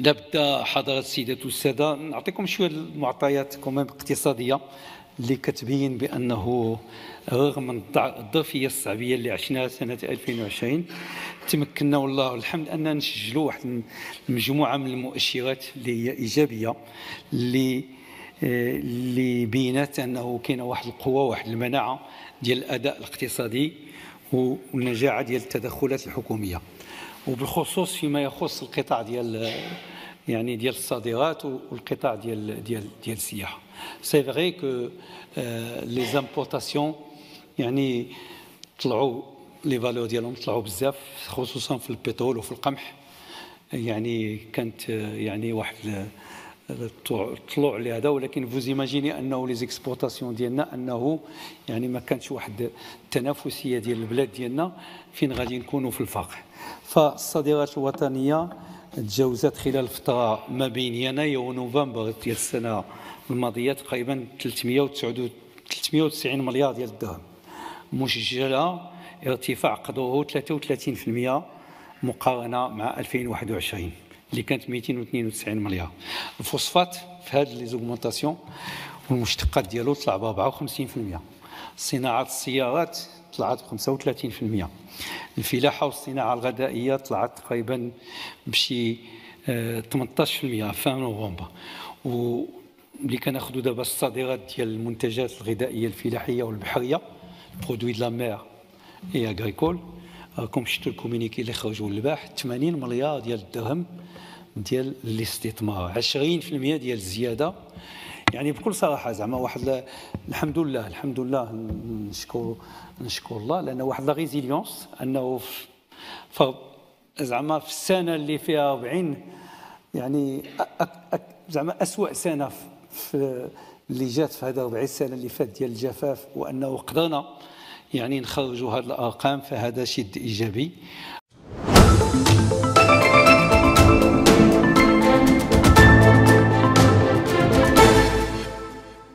لابد حضرات السيدات والسادة نعطيكم شوية المعطيات اقتصادية اللي كتبين بأنه رغم من الظرفية الصعبية اللي عشناها سنة 2020 تمكنا والله الحمد أن نسجلوا واحد المجموعة من المؤشرات اللي هي إيجابية اللي بينات أنه كاينة واحد القوة واحد المناعة ديال الأداء الاقتصادي والنجاعة ديال التدخلات الحكومية، وبالخصوص فيما يخص القطاع ديال الصادرات والقطاع ديال السياحه. سي فري كو لي زامبورتاسيون يعني طلعوا لي فالور ديالهم طلعوا بزاف، خصوصا في البترول وفي القمح. يعني كانت يعني واحد الطلوع لهذا، ولكن فوز ايماجيني انه لي زيكسبورتاسيون ديالنا انه يعني ما كانتش واحد التنافسيه ديال البلاد ديالنا فين غادي نكونوا في الفقر. فالصادرات الوطنيه تجاوزت خلال الفتره ما بين يناير ونوفمبر ديال السنه الماضيه تقريبا 390 مليار ديال الدرهم، مسجله ارتفاع قدره 33% مقارنه مع 2021 اللي كانت 292 مليار. الفوسفات في هذه لي زوغمونطاسيون والمشتقات ديالو طلع ب 54%. صناعه السيارات طلعت ب 35%. الفلاحه والصناعه الغذائيه طلعت تقريبا بشي 18% في نوفمبر. واللي كناخذوا دابا الصادرات ديال المنتجات الغذائيه الفلاحيه والبحريه برودوي دو لا مير اي اغريكول، راكم شفتوا الكومونيكي اللي خرجوا البارح 80 مليار ديال الدرهم ديال الاستثمار، 20% ديال الزياده. يعني بكل صراحه زعما واحد الحمد لله نشكر الله، لان واحد لا ريزيليونس انه زعما في السنه اللي فيها 40 يعني زعما اسوء سنه في اللي جات في هذا 40 سنه اللي فات ديال الجفاف، وانه قدرنا يعني نخرجوا هذه الارقام، فهذا شيء ايجابي.